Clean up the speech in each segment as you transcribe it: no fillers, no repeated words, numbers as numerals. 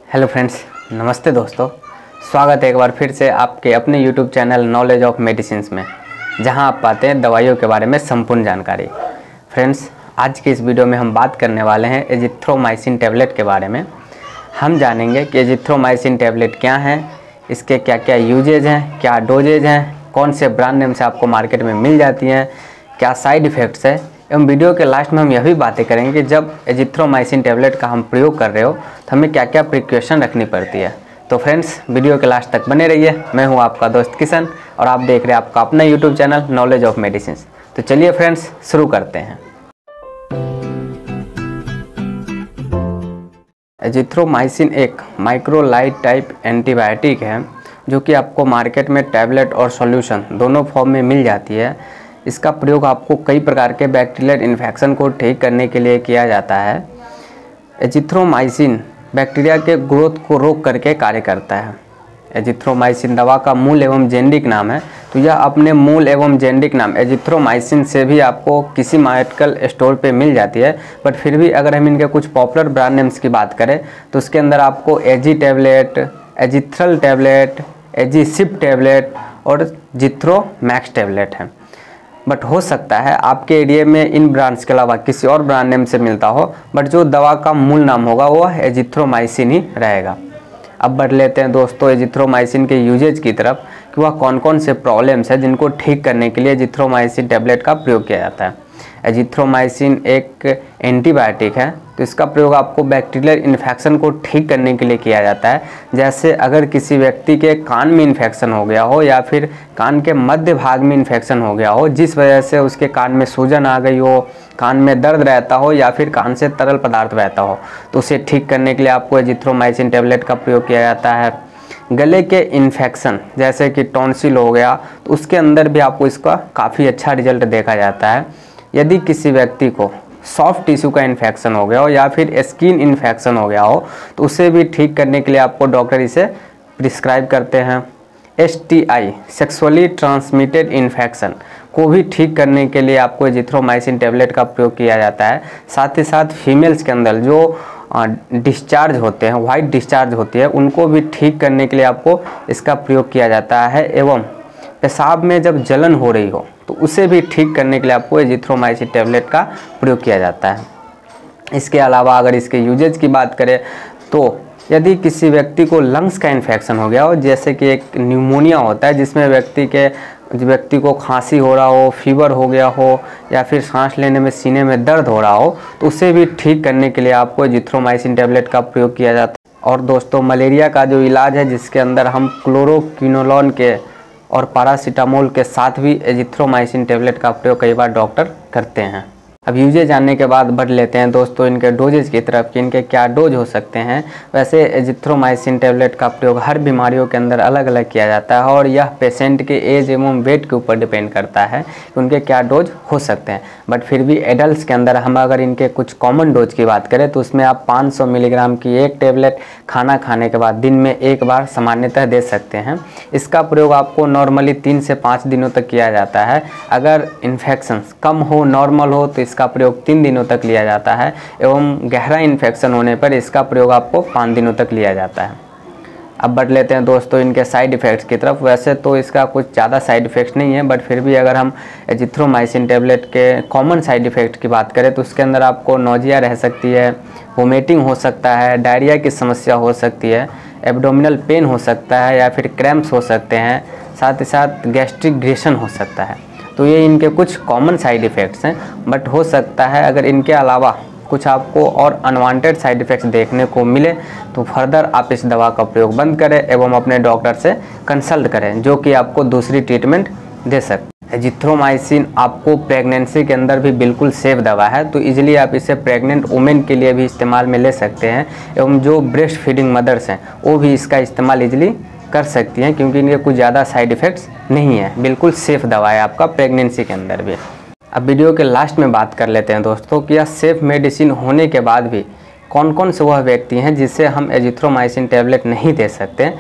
Hello friends, नमस्ते दोस्तों। स्वागत है एक बार फिर से आपके अपने YouTube channel knowledge of medicines में, जहां आप पाते हैं दवाइयों के बारे में संपूर्ण जानकारी। फ्रेंड्स, आज की इस वीडियो में हम बात करने वाले हैं एजिथ्रोमाइसिन टैबलेट के बारे में। हम जानेंगे कि एजिथ्रोमाइसिन टैबलेट क्या है, इसके क्या क्या यूजेज हैं, क्या डोजेज हैं, कौन से ब्रांड नेम से आपको मार्केट में मिल जाती हैं, क्या साइड इफ़ेक्ट्स है। एवं वीडियो के लास्ट में हम यह भी बातें करेंगे कि जब एजिथ्रोमाइसिन टैबलेट का हम प्रयोग कर रहे हो तो हमें क्या क्या प्रिकॉशन रखनी पड़ती है। तो फ्रेंड्स, वीडियो के लास्ट तक बने रहिए। मैं हूं आपका दोस्त किशन और आप देख रहे हैं आपका अपना YouTube channel knowledge of medicines. तो चलिए फ्रेंड्स, शुरू करते हैं। एजिथ्रोमाइसिन एक माइक्रोलाइड टाइप एंटीबायोटिक है जो कि आपको मार्केट में टैबलेट और सॉल्यूशन दोनों फॉर्म में मिल जाती है। इसका प्रयोग आपको कई प्रकार के बैक्टीरियल इन्फेक्शन को ठीक करने के लिए किया जाता है। एजिथ्रोमाइसिन बैक्टीरिया के ग्रोथ को रोक करके कार्य करता है। एजिथ्रोमाइसिन दवा का मूल एवं जेनेरिक नाम है, तो यह अपने मूल एवं जेनेरिक नाम एजिथ्रोमाइसिन से भी आपको किसी मेडिकल स्टोर पे मिल जाती है। बट फिर भी अगर हम इनके कुछ पॉपुलर ब्रांड नेम्स की बात करें तो उसके अंदर आपको Azee tablet, Azithral tablet, Azeecip tablet और जिथ्रोमैक्स टैबलेट है। बट हो सकता है आपके एरिया में इन ब्रांड्स के अलावा किसी और ब्रांड नेम से मिलता हो, बट जो दवा का मूल नाम होगा वो एजिथ्रोमाइसिन ही रहेगा। अब बढ़ लेते हैं दोस्तों एजिथ्रोमाइसिन के यूजेज की तरफ कि वह कौन कौन से प्रॉब्लम्स है जिनको ठीक करने के लिए एजिथ्रोमाइसिन टैबलेट का प्रयोग किया जाता है। एजिथ्रोमाइसिन एक एंटीबायोटिक है, तो इसका प्रयोग आपको बैक्टीरियल इन्फेक्शन को ठीक करने के लिए किया जाता है। जैसे अगर किसी व्यक्ति के कान में इन्फेक्शन हो गया हो या फिर कान के मध्य भाग में इन्फेक्शन हो गया हो, जिस वजह से उसके कान में सूजन आ गई हो, कान में दर्द रहता हो या फिर कान से तरल पदार्थ बहता हो, तो उसे ठीक करने के लिए आपको एजिथ्रोमाइसिन टैबलेट का प्रयोग किया जाता है। गले के इन्फेक्शन जैसे कि टॉन्सिल हो गया, तो उसके अंदर भी आपको इसका काफ़ी अच्छा रिजल्ट देखा जाता है। यदि किसी व्यक्ति को सॉफ्ट टिश्यू का इन्फेक्शन हो गया हो या फिर स्किन इन्फेक्शन हो गया हो, तो उसे भी ठीक करने के लिए आपको डॉक्टर इसे प्रिस्क्राइब करते हैं। STI सेक्सुअली ट्रांसमिटेड इन्फेक्शन को भी ठीक करने के लिए आपको एजिथ्रोमाइसिन टैबलेट का प्रयोग किया जाता है। साथ ही साथ फीमेल्स के अंदर जो डिस्चार्ज होते हैं, वाइट डिस्चार्ज होती है, उनको भी ठीक करने के लिए आपको इसका प्रयोग किया जाता है। एवं पेशाब में जब जलन हो रही हो तो उसे भी ठीक करने के लिए आपको एजिथ्रोमाइसिन टैबलेट का प्रयोग किया जाता है। इसके अलावा अगर इसके यूजेज की बात करें तो यदि किसी व्यक्ति को लंग्स का इन्फेक्शन हो गया हो, जैसे कि एक न्यूमोनिया होता है जिसमें व्यक्ति को खांसी हो रहा हो, फीवर हो गया हो या फिर सांस लेने में सीने में दर्द हो रहा हो, तो उसे भी ठीक करने के लिए आपको एजिथ्रोमाइसिन टैबलेट का प्रयोग किया जाता है। और दोस्तों, मलेरिया का जो इलाज है जिसके अंदर हम क्लोरोक्विनोलोन के और पैरासीटामोल के साथ भी एजिथ्रोमाइसिन टैबलेट का प्रयोग कई बार डॉक्टर करते हैं। अब यूजेज जानने के बाद बढ़ लेते हैं दोस्तों इनके डोजेज की तरफ कि इनके क्या डोज हो सकते हैं। वैसे एजिथ्रोमाइसिन टैबलेट का प्रयोग हर बीमारियों के अंदर अलग अलग किया जाता है और यह पेशेंट के एज एवं वेट के ऊपर डिपेंड करता है कि उनके क्या डोज हो सकते हैं। बट फिर भी एडल्ट के अंदर हम अगर इनके कुछ कॉमन डोज की बात करें तो उसमें आप 500 मिलीग्राम की एक टैबलेट खाना खाने के बाद दिन में एक बार सामान्यतः दे सकते हैं। इसका प्रयोग आपको नॉर्मली 3 से 5 दिनों तक किया जाता है। अगर इन्फेक्शन कम हो, नॉर्मल हो, तो इसका प्रयोग 3 दिनों तक लिया जाता है। एवं गहरा इन्फेक्शन होने पर इसका प्रयोग आपको 5 दिनों तक लिया जाता है। अब बढ़ लेते हैं दोस्तों इनके साइड इफ़ेक्ट्स की तरफ। वैसे तो इसका कुछ ज़्यादा साइड इफ़ेक्ट्स नहीं है, बट फिर भी अगर हम एजिथ्रोमाइसिन टैबलेट के कॉमन साइड इफ़ेक्ट की बात करें तो उसके अंदर आपको नोजिया रह सकती है, वोमिटिंग हो सकता है, डायरिया की समस्या हो सकती है, एब्डोमिनल पेन हो सकता है या फिर क्रैम्प्स हो सकते हैं, साथ ही साथ गैस्ट्रिक ग्रेशन हो सकता है। तो ये इनके कुछ कॉमन साइड इफ़ेक्ट्स हैं। बट हो सकता है अगर इनके अलावा कुछ आपको और अनवांटेड साइड इफ़ेक्ट्स देखने को मिले तो फर्दर आप इस दवा का प्रयोग बंद करें एवं अपने डॉक्टर से कंसल्ट करें, जो कि आपको दूसरी ट्रीटमेंट दे सकते हैं। एजिथ्रोमाइसिन आपको प्रेगनेंसी के अंदर भी बिल्कुल सेफ दवा है, तो इजीली आप इसे प्रेग्नेंट वुमेन के लिए भी इस्तेमाल में ले सकते हैं। एवं जो ब्रेस्ट फीडिंग मदर्स हैं वो भी इसका इस्तेमाल इजीली कर सकती हैं, क्योंकि इनके कुछ ज़्यादा साइड इफ़ेक्ट्स नहीं है। बिल्कुल सेफ़ दवा है आपका प्रेगनेंसी के अंदर भी। अब वीडियो के लास्ट में बात कर लेते हैं दोस्तों कि यह सेफ़ मेडिसिन होने के बाद भी कौन कौन से वह व्यक्ति हैं जिससे हम एजिथ्रोमाइसिन टैबलेट नहीं दे सकते।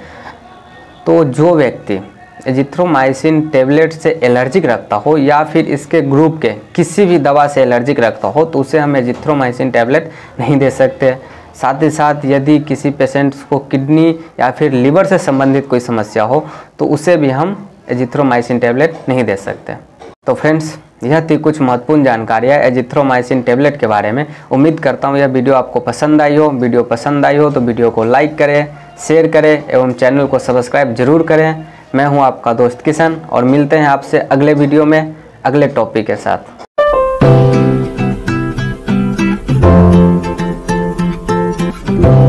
तो जो व्यक्ति एजिथ्रोमाइसिन टैबलेट से एलर्जिक रखता हो या फिर इसके ग्रुप के किसी भी दवा से एलर्जिक रखता हो तो उसे हम एजिथ्रोमाइसिन टैबलेट नहीं दे सकते। साथ ही साथ यदि किसी पेशेंट को किडनी या फिर लीवर से संबंधित कोई समस्या हो तो उसे भी हम एजिथ्रोमाइसिन टैबलेट नहीं दे सकते। तो फ्रेंड्स, यह थी कुछ महत्वपूर्ण जानकारियाँ एजिथ्रोमाइसिन टैबलेट के बारे में। उम्मीद करता हूँ यह वीडियो आपको पसंद आई हो। वीडियो पसंद आई हो तो वीडियो को लाइक करें, शेयर करें एवं चैनल को सब्सक्राइब जरूर करें। मैं हूँ आपका दोस्त किशन और मिलते हैं आपसे अगले वीडियो में अगले टॉपिक के साथ।